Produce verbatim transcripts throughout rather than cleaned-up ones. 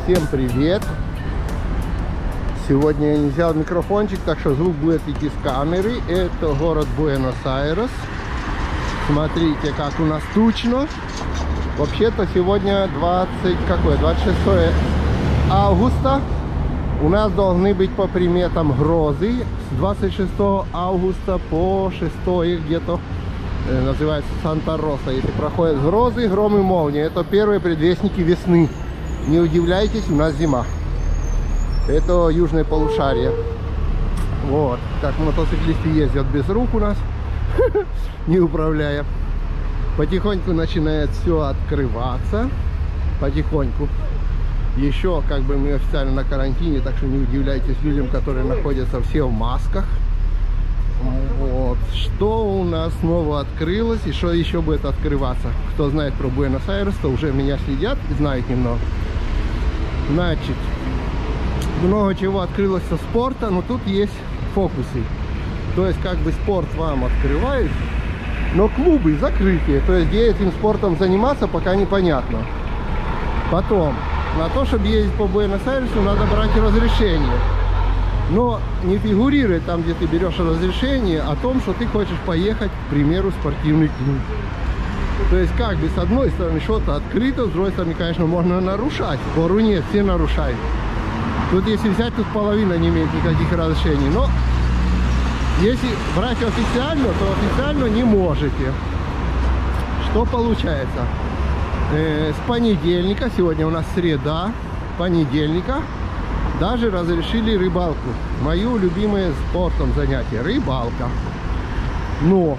Всем привет! Сегодня я не взял микрофончик, так что звук будет идти с камеры. Это город Буэнос-Айрес. Смотрите, как у нас тучно. Вообще-то сегодня двадцать, какое, двадцать шестое августа. У нас должны быть по приметам грозы. С двадцать шестого августа по шестое где-то э, называется Санта-Роса. Если проходят грозы, гром и молнии, это первые предвестники весны. Не удивляйтесь, у нас зима. Это южное полушарие. Вот. Так мотоциклисты ездят без рук у нас, не управляя. Потихоньку начинает все открываться. Потихоньку. Еще как бы мы официально на карантине, так что не удивляйтесь людям, которые находятся все в масках. Вот. Что у нас снова открылось и что еще будет открываться? Кто знает про Буэнос-Айрес, то уже меня следят и знают немного. Значит, много чего открылось со спорта, но тут есть фокусы. То есть как бы спорт вам открывают, но клубы закрытые. То есть где этим спортом заниматься, пока непонятно. Потом, на то, чтобы ездить по Буэнос-Айресу, надо брать разрешение. Но не фигурирует там, где ты берешь разрешение, о том, что ты хочешь поехать, к примеру, в спортивный клуб. То есть как бы с одной стороны что-то открыто, с другой стороны, конечно, можно нарушать. Спору нет, все нарушают. Тут если взять, тут половина не имеет никаких разрешений. Но если брать официально, то официально не можете. Что получается? Э, с понедельника, сегодня у нас среда, понедельника, даже разрешили рыбалку. Мое любимое спортом занятие — рыбалка. Но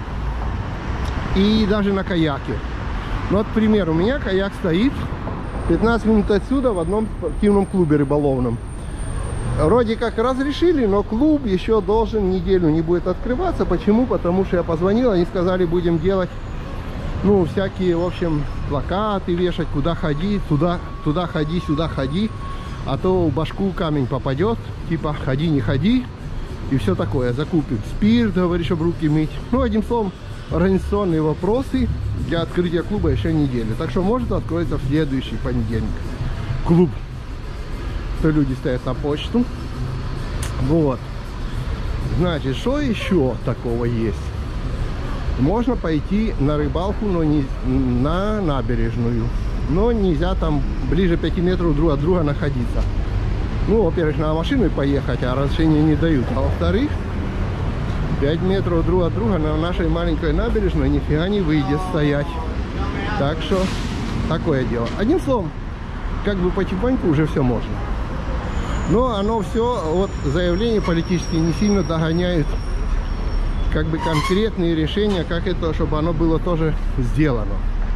и даже на каяке. Ну, вот, к примеру, у меня каяк стоит пятнадцать минут отсюда в одном спортивном клубе рыболовном. Вроде как разрешили, но клуб еще должен неделю не будет открываться. Почему? Потому что я позвонил, они сказали, будем делать, ну, всякие, в общем, плакаты вешать, куда ходить, туда, туда ходи, сюда ходи, а то в башку камень попадет, типа ходи, не ходи, и все такое. Закупим спирт, говоришь, чтобы руки мыть. Ну, одним словом, организационные вопросы для открытия клуба еще неделю. Так что может откроется в следующий понедельник клуб. То люди стоят на почту. Вот. Значит, что еще такого есть? Можно пойти на рыбалку, но не на набережную. Но нельзя там ближе пяти метров друг от друга находиться. Ну, во-первых, на машину поехать, а разрешения не дают. А во-вторых, пять метров друг от друга на нашей маленькой набережной нифига не выйдет стоять. Так что такое дело. Одним словом, как бы потихоньку уже все можно. Но оно все, вот заявления политические не сильно догоняют как бы конкретные решения, как это, чтобы оно было тоже сделано.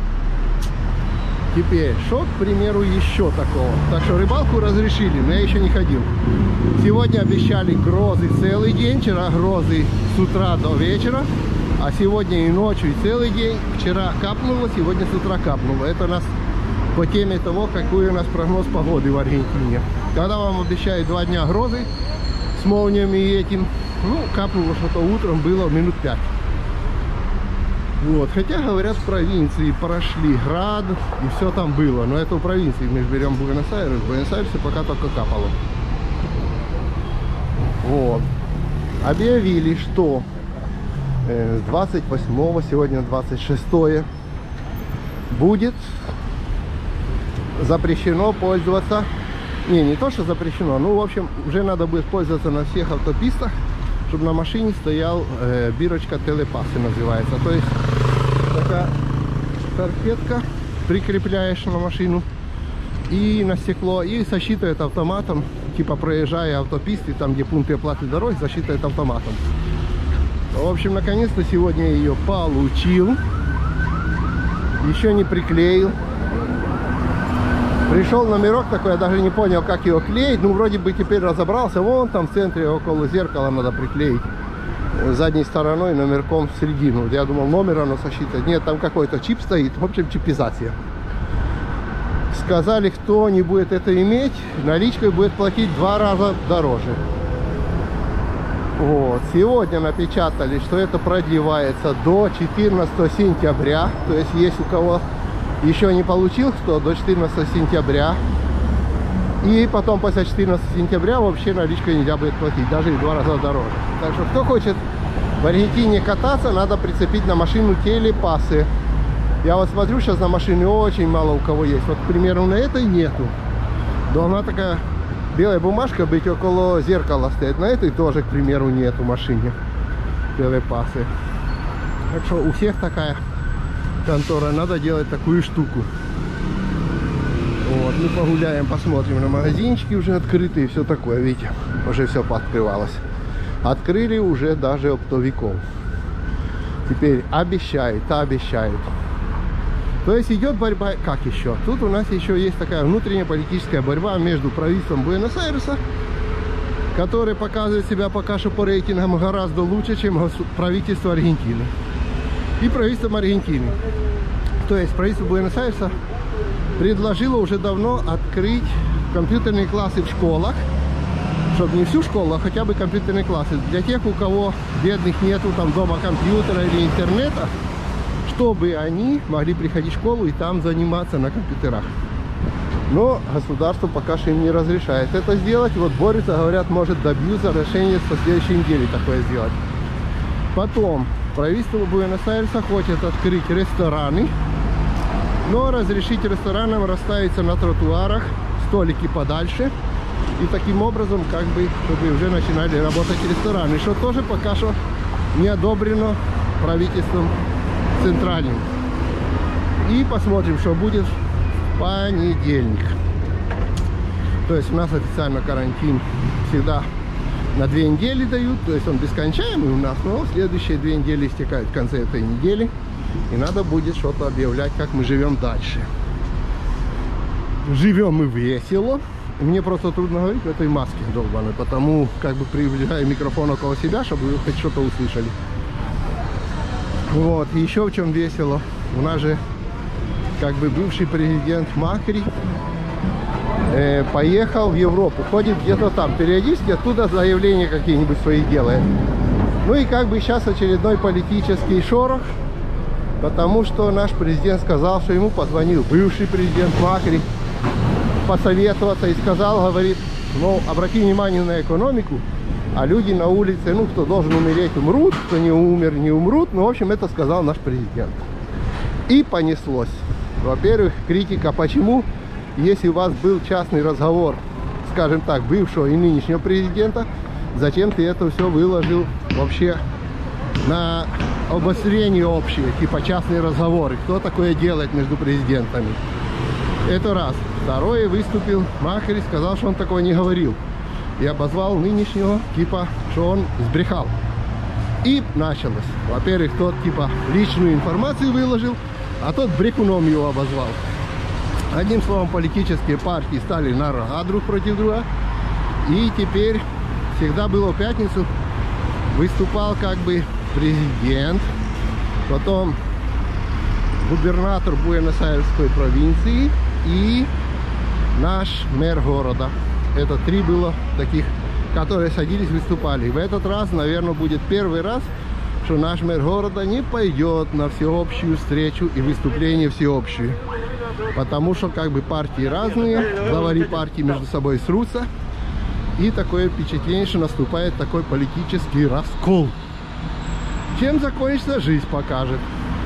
Теперь, что, к примеру, еще такого? Так что рыбалку разрешили, но я еще не ходил. Сегодня обещали грозы целый день, вчера грозы с утра до вечера, а сегодня и ночью, и целый день. Вчера капнуло, сегодня с утра капнуло. Это у нас по теме того, какой у нас прогноз погоды в Аргентине. Когда вам обещают два дня грозы с молниями и этим, ну, капнуло что-то утром, было минут пять. Вот, хотя, говорят, в провинции прошли град, и все там было. Но это в провинции, мы же берем Буэнос-Айрес. В Буэнос-Айресе пока только капало. Вот. Объявили, что э, с двадцать восьмого, сегодня двадцать шестое, будет запрещено пользоваться. Не, не то, что запрещено. Ну, в общем, уже надо будет пользоваться на всех автопистах, чтобы на машине стоял э, бирочка телепасы, называется. То есть такая салфетка прикрепляешь на машину и на стекло, и засчитывает автоматом, типа проезжая автописты, там где пункты оплаты дорог, засчитывает автоматом. В общем, наконец-то сегодня я ее получил. Еще не приклеил. Пришел номерок такой, я даже не понял, как его клеить. Ну, вроде бы теперь разобрался. Вон там в центре, около зеркала надо приклеить. Задней стороной номерком в середину. Я думал, номер оно сосчитывает. Нет, там какой-то чип стоит. В общем, чипизация. Сказали, кто не будет это иметь, наличкой будет платить в два раза дороже. Вот. Сегодня напечатали, что это продлевается до четырнадцатого сентября. То есть, есть у кого еще не получил, кто до четырнадцатого сентября И потом после четырнадцатого сентября вообще наличкой нельзя будет платить, даже в два раза дороже. Так что кто хочет в Аргентине кататься, надо прицепить на машину телепасы. Я вот смотрю, сейчас на машине очень мало у кого есть. Вот, к примеру, на этой нету. Должна такая белая бумажка быть около зеркала стоять. На этой тоже, к примеру, нету в машине телепасы. Так что у всех такая контора. Надо делать такую штуку. Вот, мы погуляем, посмотрим на магазинчики уже открытые, все такое, видите, уже все пооткрывалось. Открыли уже даже оптовиков. Теперь обещают, обещают. То есть идет борьба, как еще? Тут у нас еще есть такая внутренняя политическая борьба между правительством Буэнос-Айреса, которое показывает себя пока что по рейтингам гораздо лучше, чем правительство Аргентины, и правительством Аргентины. То есть правительство Буэнос-Айреса предложила уже давно открыть компьютерные классы в школах, чтобы не всю школу, а хотя бы компьютерные классы. Для тех, у кого бедных нету там дома компьютера или интернета, чтобы они могли приходить в школу и там заниматься на компьютерах. Но государство пока что им не разрешает это сделать. Вот борются, говорят, может добьются решения со следующей недели такое сделать. Потом правительство Буэнос-Айреса хочет открыть рестораны, но разрешить ресторанам расставиться на тротуарах, столики подальше. И таким образом, как бы, чтобы уже начинали работать рестораны. Что тоже пока что не одобрено правительством центральным. И посмотрим, что будет в понедельник. То есть у нас официально карантин всегда на две недели дают. То есть он бесконечный у нас, но следующие две недели истекают в конце этой недели. И надо будет что-то объявлять, как мы живем дальше. Живем мы весело. Мне просто трудно говорить в этой маске долбаной, потому как бы приближаю микрофон около себя, чтобы вы хоть что-то услышали. Вот, и еще в чем весело. У нас же как бы бывший президент Макри э, поехал в Европу, ходит где-то там, периодически оттуда заявления какие-нибудь свои делает. Ну и как бы сейчас очередной политический шорох, потому что наш президент сказал, что ему позвонил бывший президент Макри посоветоваться и сказал, говорит, ну, обрати внимание на экономику, а люди на улице, ну, кто должен умереть, умрут, кто не умер, не умрут. Ну, в общем, это сказал наш президент. И понеслось. Во-первых, критика, почему, если у вас был частный разговор, скажем так, бывшего и нынешнего президента, зачем ты это все выложил вообще на обострение общее, типа частные разговоры? Кто такое делает между президентами? Это раз. Второе, выступил Макри, сказал, что он такого не говорил. И обозвал нынешнего, типа, что он сбрехал. И началось. Во-первых, тот, типа, личную информацию выложил, а тот брехуном его обозвал. Одним словом, политические партии стали на рога друг против друга. И теперь, всегда было в пятницу, выступал как бы президент, потом губернатор Буэнос-Айресской провинции и наш мэр города. Это три было таких, которые садились, выступали. В этот раз, наверное, будет первый раз, что наш мэр города не пойдет на всеобщую встречу и выступление всеобщее. Потому что как бы партии разные, главари партии между собой срутся. И такое впечатление, что наступает такой политический раскол. Чем закончится, жизнь покажет.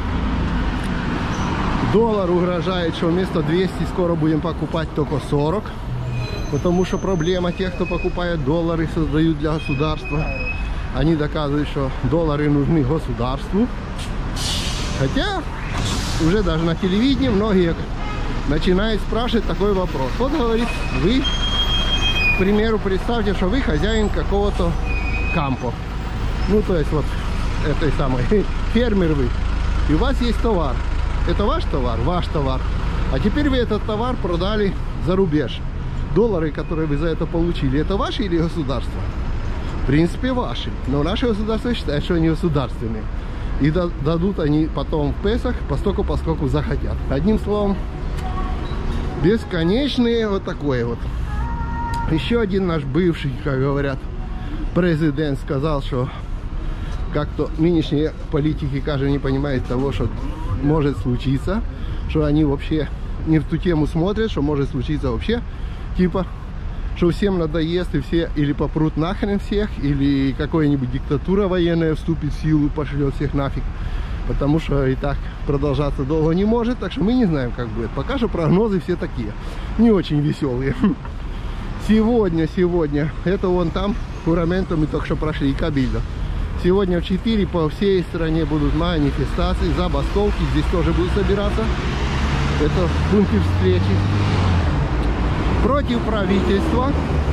Доллар угрожает, что вместо двухсот скоро будем покупать только сорок. Потому что проблема тех, кто покупает доллары, создают для государства. Они доказывают, что доллары нужны государству. Хотя уже даже на телевидении многие начинают спрашивать такой вопрос. Вот говорит, вы, к примеру, представьте, что вы хозяин какого-то кампо. Ну, то есть вот этой самой, фермер вы. И у вас есть товар. Это ваш товар? Ваш товар. А теперь вы этот товар продали за рубеж. Доллары, которые вы за это получили, это ваши или государство? В принципе, ваши. Но наше государство считает, что они государственные. И дадут они потом в Песах, постоку, поскольку захотят. Одним словом, бесконечные вот такое вот. Еще один наш бывший, как говорят, президент сказал, что как-то нынешние политики, кажется, не понимают того, что может случиться, что они вообще не в ту тему смотрят, что может случиться вообще, типа, что всем надоест, и все или попрут нахрен всех, или какая-нибудь диктатура военная вступит в силу и пошлет всех нафиг. Потому что и так продолжаться долго не может. Так что мы не знаем, как будет. Пока что прогнозы все такие. Не очень веселые. Сегодня, сегодня. Это вон там, Хураменто мы только что прошли, и Кабильо. Сегодня в четыре по всей стране будут манифестации, забастовки. Здесь тоже будут собираться. Это пункты встречи. Против правительства.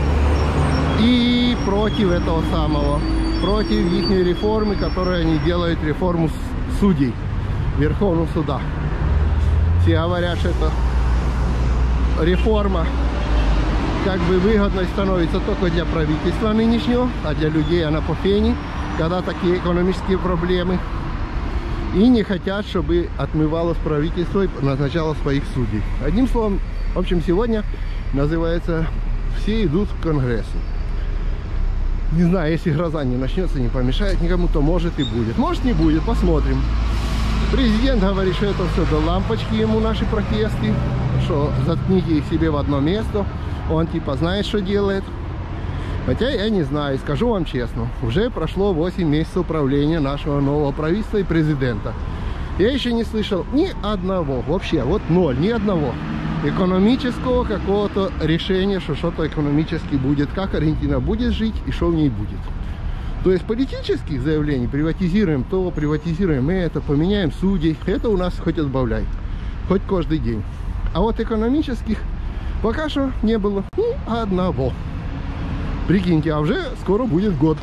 И против этого самого. Против их реформы, которые они делают, реформу судей Верховного суда. Все говорят, что это реформа как бы выгодной становится только для правительства нынешнего, а для людей она по фени, когда такие экономические проблемы. И не хотят, чтобы отмывалось правительство и назначало своих судей. Одним словом, в общем, сегодня называется «Все идут к Конгрессу». Не знаю, если гроза не начнется, не помешает никому, то может и будет. Может не будет, посмотрим. Президент говорит, что это все до лампочки ему, наши протесты. Что заткните их себе в одно место. Он типа знает, что делает. Хотя я не знаю, скажу вам честно. Уже прошло восемь месяцев правления нашего нового правительства и президента. Я еще не слышал ни одного, вообще, вот ноль, ни одного экономического какого-то решения, что что-то экономически будет, как Аргентина будет жить и что в ней будет. То есть политических заявлений: приватизируем то, приватизируем это, поменяем судей, это у нас хоть отбавляй, хоть каждый день. А вот экономических пока что не было ни одного. Прикиньте, а уже скоро будет год.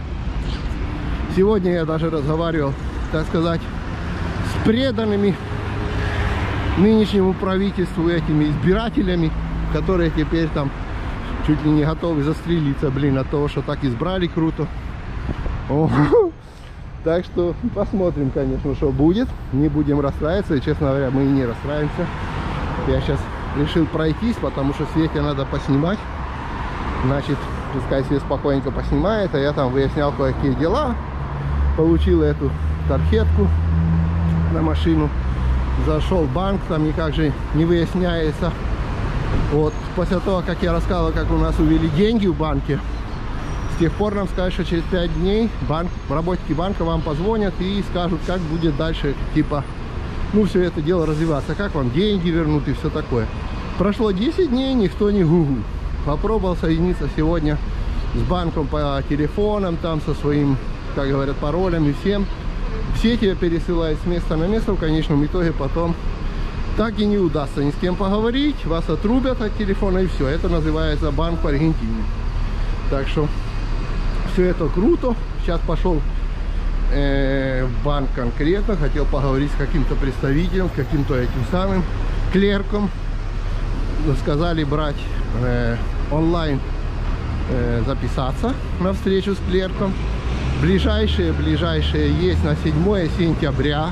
Сегодня я даже разговаривал, так сказать, с преданными нынешнему правительству, этими избирателями, которые теперь там чуть ли не готовы застрелиться, блин, от того, что так избрали круто. О, так что посмотрим, конечно, что будет. Не будем расстраиваться, и, честно говоря, мы и не расстраиваемся. Я сейчас решил пройтись, потому что Свете надо поснимать. Значит, пускай себе спокойненько поснимает, а я там выяснял кое-какие дела. Получил эту тархетку на машину. Зашел в банк, там никак же не выясняется. Вот, после того, как я рассказывал, как у нас увели деньги в банке, с тех пор нам сказали, что через пять дней банк, работники банка вам позвонят и скажут, как будет дальше, типа, ну, все это дело развиваться, как вам деньги вернут и все такое. Прошло десять дней, никто не гугу. Попробовал соединиться сегодня с банком по телефонам, там со своим, как говорят, паролем и всем. Все тебя пересылают с места на место, в конечном итоге потом так и не удастся ни с кем поговорить, вас отрубят от телефона и все. Это называется банк в Аргентине. Так что все это круто. Сейчас пошел э, в банк конкретно, хотел поговорить с каким-то представителем, с каким-то этим самым клерком. Сказали брать э, онлайн, э, записаться на встречу с клерком. Ближайшие, ближайшие есть на седьмое сентября.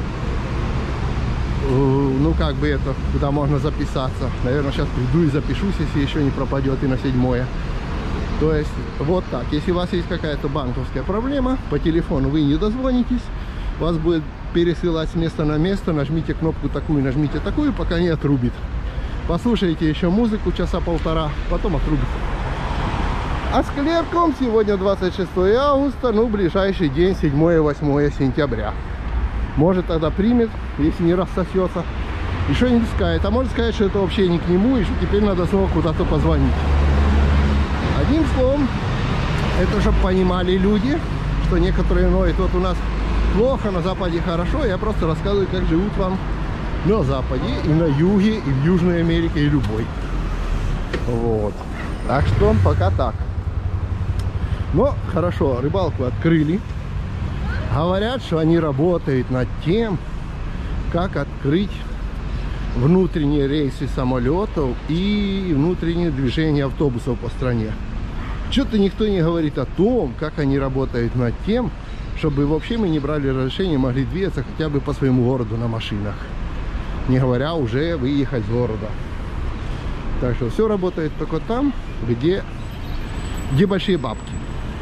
Ну, как бы это, куда можно записаться. Наверное, сейчас приду и запишусь, если еще не пропадет и на седьмое. То есть, вот так. Если у вас есть какая-то банковская проблема, по телефону вы не дозвонитесь. Вас будет пересылать с места на место. Нажмите кнопку такую, нажмите такую, пока не отрубит. Послушайте еще музыку часа полтора, потом отрубит. А с клерком сегодня двадцать шестое августа, ну, ближайший день, седьмое-восьмое сентября. Может, тогда примет, если не рассосется. И что-нибудь скажет. А может сказать, что это вообще не к нему, и что теперь надо снова куда-то позвонить. Одним словом, это чтобы понимали люди, что некоторые ноют, вот у нас плохо, на Западе хорошо. Я просто рассказываю, как живут вам на Западе, и на Юге, и в Южной Америке, и любой. Вот. Так что пока так. Но хорошо, рыбалку открыли. Говорят, что они работают над тем, как открыть внутренние рейсы самолетов и внутреннее движение автобусов по стране. Что-то никто не говорит о том, как они работают над тем, чтобы вообще мы не брали разрешение, могли двигаться хотя бы по своему городу на машинах. Не говоря уже выехать с города. Так что все работает только там, где, где большие бабки.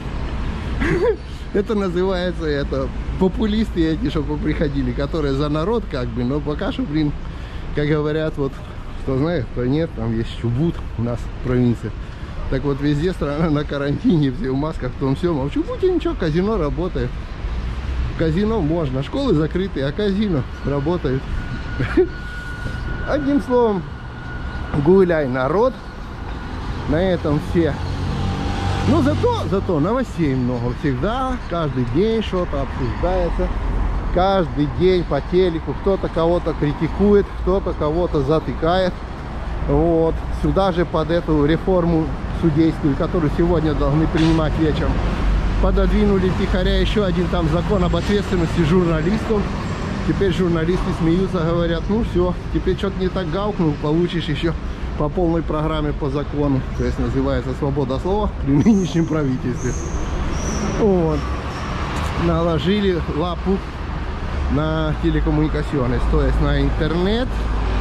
Это называется, это популисты эти, чтобы приходили, которые за народ как бы, но пока что, блин, как говорят, вот, кто знает, кто нет, там есть Чубут у нас в провинции. Так вот, везде страна на карантине, все в масках, в том все. А в Чубуте ничего, казино работает. В казино можно, школы закрыты, а казино работает. Одним словом, гуляй, народ. На этом все. Но зато, зато новостей много всегда. Каждый день что-то обсуждается. Каждый день по телеку кто-то кого-то критикует, кто-то кого-то затыкает. Вот. Сюда же под эту реформу судейскую, которую сегодня должны принимать вечером, пододвинули втихаря еще один там закон об ответственности журналистов. Теперь журналисты смеются, говорят, ну все, теперь что-то не так гаукнул, получишь еще по полной программе по закону. То есть называется свобода слова при нынешнем правительстве. Вот. Наложили лапу на телекоммуникационные, то есть на интернет,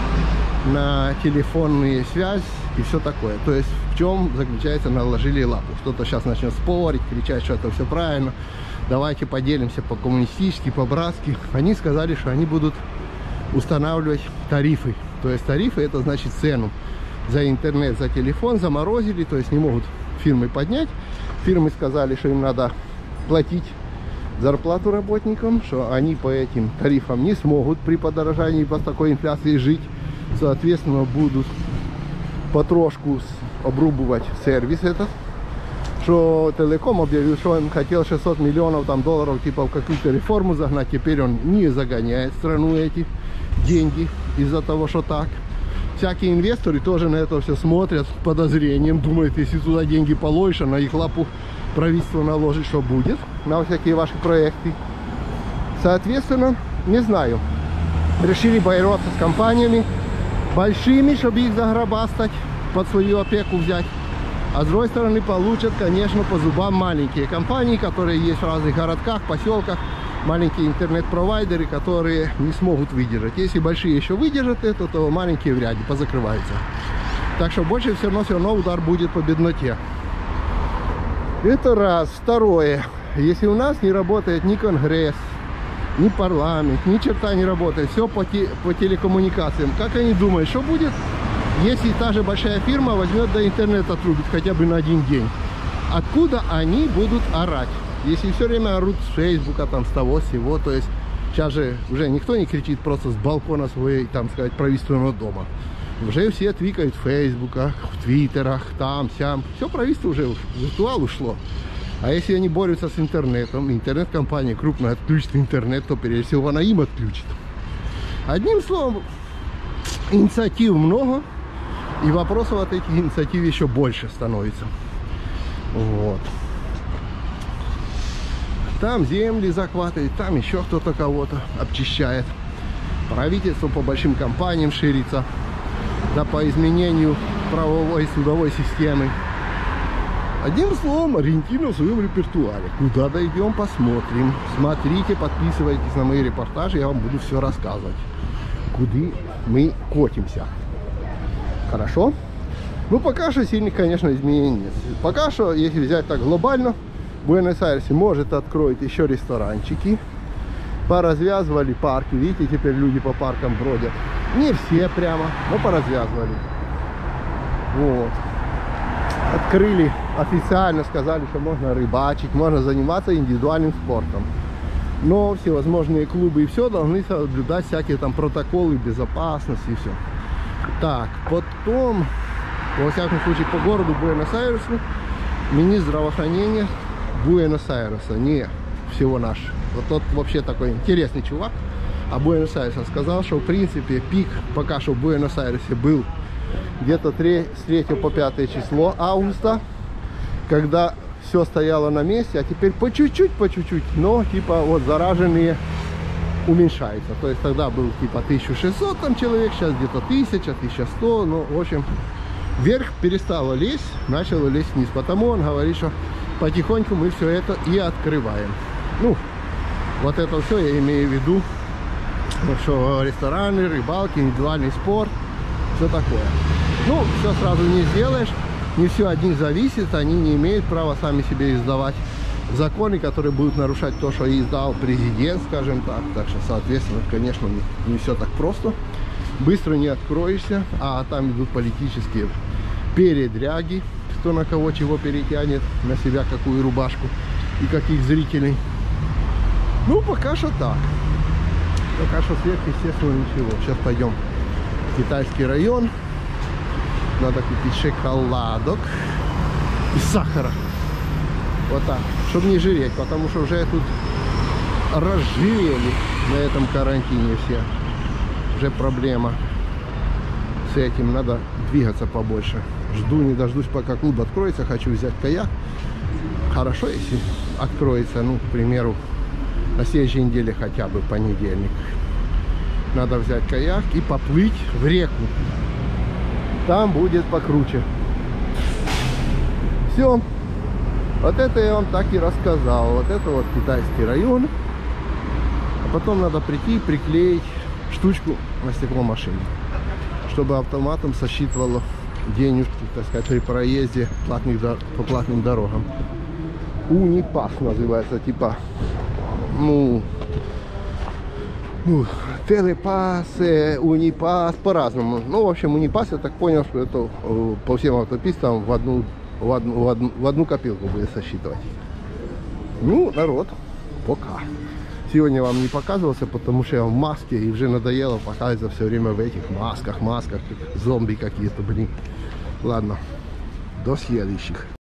на телефонные связь и все такое. То есть в чем заключается наложили лапу. Кто-то сейчас начнет спорить, кричать, что это все правильно. Давайте поделимся по-коммунистически, по-братски. Они сказали, что они будут устанавливать тарифы. То есть тарифы — это значит цену за интернет, за телефон заморозили, то есть не могут фирмы поднять. Фирмы сказали, что им надо платить зарплату работникам, что они по этим тарифам не смогут при подорожании по такой инфляции жить. Соответственно, будут потрошку обрубывать сервис этот. Что Телеком объявил, что он хотел шестьсот миллионов там, долларов типа в какую-то реформу загнать. Теперь он не загоняет страну эти деньги из-за того, что так. Всякие инвесторы тоже на это все смотрят с подозрением. Думают, если туда деньги положишь, а на их лапу правительство наложит, что будет на всякие ваши проекты. Соответственно, не знаю. Решили бороться с компаниями большими, чтобы их загробастать, под свою опеку взять. А с другой стороны, получат, конечно, по зубам маленькие компании, которые есть в разных городках, поселках. Маленькие интернет-провайдеры, которые не смогут выдержать. Если большие еще выдержат это, то маленькие вряд ли позакрываются. Так что больше все равно, все равно удар будет по бедноте. Это раз. Второе. Если у нас не работает ни Конгресс, ни парламент, ни черта не работает, все по, те, по телекоммуникациям, как они думают, что будет, если та же большая фирма возьмет до интернета отрубит хотя бы на один день? Откуда они будут орать? Если все время орут с Фейсбука, там, с того, с сего, то есть сейчас же уже никто не кричит просто с балкона своей, там сказать, правительственного дома. Уже все твикают в Фейсбуках, в Твиттерах, там, сям. Все правительство уже в виртуал ушло. А если они борются с интернетом, интернет-компания крупная отключит интернет, то прежде всего она им отключит. Одним словом, инициатив много, и вопросов от этих инициатив еще больше становится. Вот. Там земли захватывает, там еще кто-то кого-то обчищает. Правительство по большим компаниям ширится, да по изменению правовой и судовой системы. Одним словом, ориентирую в своем репертуаре. Куда дойдем, посмотрим. Смотрите, подписывайтесь на мои репортажи, я вам буду все рассказывать. Куда мы котимся. Хорошо? Ну, пока что сильных, конечно, изменений нет. Пока что, если взять так глобально, в Буэнос-Айресе, может, откроют еще ресторанчики. Поразвязывали парки. Видите, теперь люди по паркам бродят. Не все прямо, но поразвязывали. Вот. Открыли официально, сказали, что можно рыбачить, можно заниматься индивидуальным спортом. Но всевозможные клубы и все должны соблюдать всякие там протоколы безопасности и все. Так, потом, во всяком случае, по городу Буэнос-Айресу министр здравоохранения Буэнос-Айреса, не всего наш. Вот тот вообще такой интересный чувак. А Буэнос-Айреса сказал, что в принципе пик пока что в Буэнос-Айресе был где-то с третьего по пятое число августа, когда все стояло на месте, а теперь по чуть-чуть, по чуть-чуть, но типа вот зараженные уменьшаются. То есть тогда был типа тысяча шестьсот там человек, сейчас где-то тысяча, тысяча сто, ну в общем вверх перестало лезть, начало лезть вниз. Потому он говорит, что потихоньку мы все это и открываем. Ну, вот это все я имею в виду, что рестораны, рыбалки, индивидуальный спорт, все такое. Ну, все сразу не сделаешь, не все от них зависит, они не имеют права сами себе издавать законы, которые будут нарушать то, что издал президент, скажем так. Так что, соответственно, конечно, не, не все так просто. Быстро не откроешься, а там идут политические передряги. кто на кого чего перетянет, на себя какую рубашку и каких зрителей. Ну, пока что так. Пока что сверхъестественно ничего. Сейчас пойдем в китайский район. Надо купить шоколадок и сахара. Вот так, чтобы не жиреть, потому что уже тут разжирели на этом карантине все. Уже проблема с этим. Надо двигаться побольше. Жду, не дождусь, пока клуб откроется. Хочу взять каяк. Хорошо, если откроется, ну, к примеру, на следующей неделе хотя бы понедельник. Надо взять каяк и поплыть в реку. Там будет покруче. Все. Вот это я вам так и рассказал. Вот это вот китайский район. А потом надо прийти и приклеить штучку на стекло машины, чтобы автоматом сосчитывало денежки, так сказать, при проезде платных, по платным дорогам. Унипас называется, типа, ну, ну телепас, унипас, по-разному. Ну, в общем, унипас, я так понял, что это по всем автопистам в одну, в одну, в одну, в одну копилку будет сосчитывать. Ну, народ, пока. Сегодня вам не показывался, потому что я в маске, и уже надоело показывать все время в этих масках, масках, зомби какие-то, блин. Ладно, до следующих.